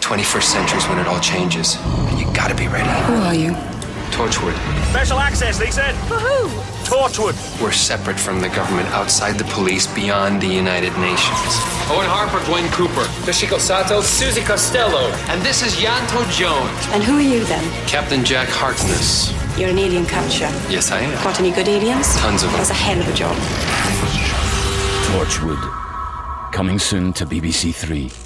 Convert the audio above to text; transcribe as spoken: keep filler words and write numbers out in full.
twenty-first century's when it all changes. And you gotta be ready. Who are you? Torchwood. Special access, they said. For who? Torchwood. We're separate from the government, outside the police, beyond the United Nations. Owen Harper, Gwen Cooper. Toshiko Sato, Susie Costello. And this is Yanto Jones. And who are you then? Captain Jack Harkness. You're an alien catcher. Yes, I am. Got any good aliens? Tons of them. That's a hell of a job. Torchwood. Coming soon to B B C Three.